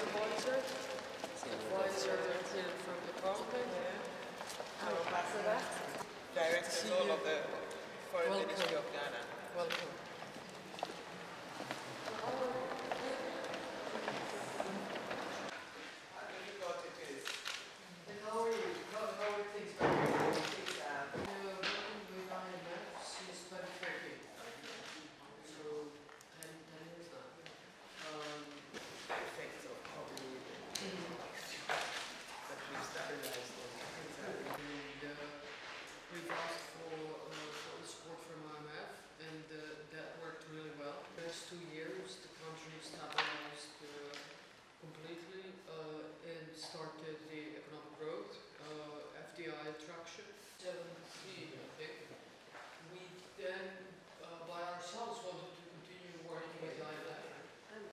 advisor from the parliament. Our ambassador. Directors all of the Foreign Ministry of Ghana. Welcome. How difficult it is. And how are you? How are things going? Working with IMF since 2014. So 10 years now. Effects of COVID. But we've stabilized them. And we've asked for support from IMF, and that worked really well. The last 2 years, the country stabilized completely and started the economic growth, FDI attraction. 7